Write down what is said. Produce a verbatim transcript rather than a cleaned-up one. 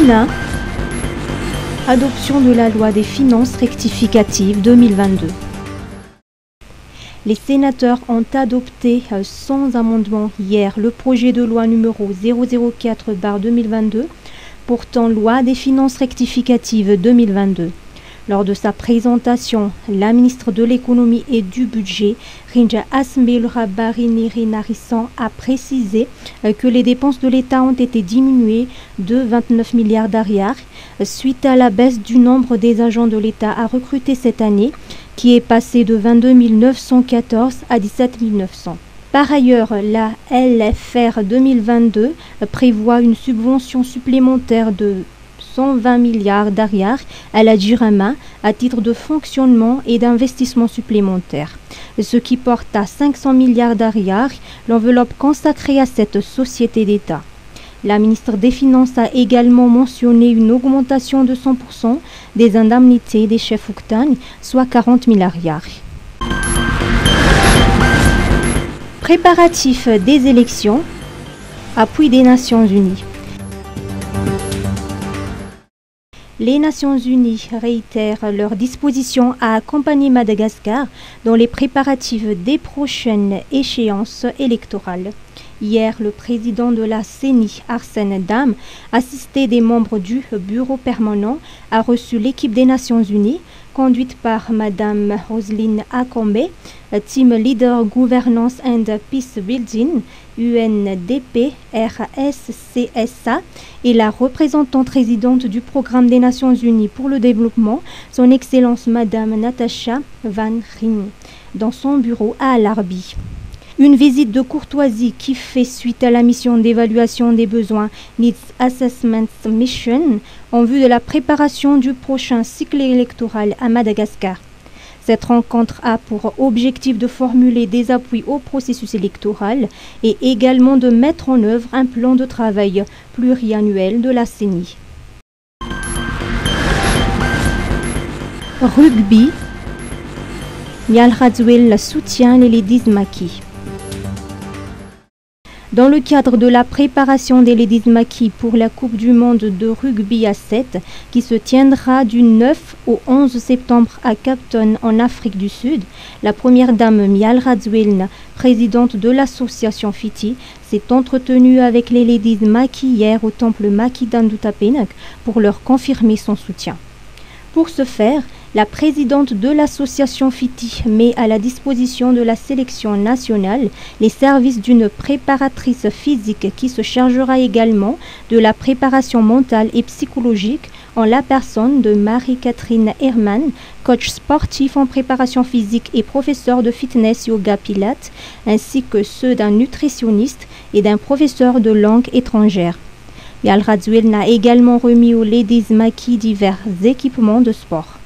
Sénat, adoption de la loi des finances rectificatives deux mille vingt-deux. Les sénateurs ont adopté sans amendement hier le projet de loi numéro zéro zéro quatre barre deux mille vingt-deux portant loi des finances rectificatives deux mille vingt-deux. Lors de sa présentation, la ministre de l'économie et du budget, Rinja Asmbelura Bariniri Narissan, a précisé que les dépenses de l'État ont été diminuées de vingt-neuf milliards d'ariars suite à la baisse du nombre des agents de l'État à recruter cette année, qui est passé de vingt-deux mille neuf cent quatorze à dix-sept mille neuf cents. Par ailleurs, la L F R deux mille vingt-deux prévoit une subvention supplémentaire de cent vingt milliards d'ariars à la Jirama à titre de fonctionnement et d'investissement supplémentaire, ce qui porte à cinq cents milliards d'ariars l'enveloppe consacrée à cette société d'État. La ministre des Finances a également mentionné une augmentation de cent pour cent des indemnités des chefs Ouktan, soit quarante mille ariars. Préparatifs des élections, appui des Nations Unies. Les Nations Unies réitèrent leur disposition à accompagner Madagascar dans les préparatifs des prochaines échéances électorales. Hier, le président de la C E N I, Arsène Dam, assisté des membres du bureau permanent, a reçu l'équipe des Nations Unies, conduite par Madame Roselyne Akombe, Team Leader Governance and Peace Building, U N D P R S C S A, et la représentante résidente du Programme des Nations Unies pour le développement, son Excellence Madame Natasha Van Rijn, dans son bureau à Al-Arbi. Une visite de courtoisie qui fait suite à la mission d'évaluation des besoins Needs Assessment Mission en vue de la préparation du prochain cycle électoral à Madagascar. Cette rencontre a pour objectif de formuler des appuis au processus électoral et également de mettre en œuvre un plan de travail pluriannuel de la C E N I. Rugby, Mialrazuel soutient les Ladies Maki. Dans le cadre de la préparation des Ladies Maki pour la Coupe du Monde de rugby à sept, qui se tiendra du neuf au onze septembre à Cape Town en Afrique du Sud, la première dame Mialrazuel, présidente de l'association Fiti, s'est entretenue avec les Ladies Maki hier au temple Maki d'Andutapenak pour leur confirmer son soutien. Pour ce faire, la présidente de l'association Fiti met à la disposition de la sélection nationale les services d'une préparatrice physique qui se chargera également de la préparation mentale et psychologique en la personne de Marie-Catherine Herman, coach sportif en préparation physique et professeur de fitness yoga pilates, ainsi que ceux d'un nutritionniste et d'un professeur de langue étrangère. Mialrazuel n'a également remis aux Ladies Maki divers équipements de sport.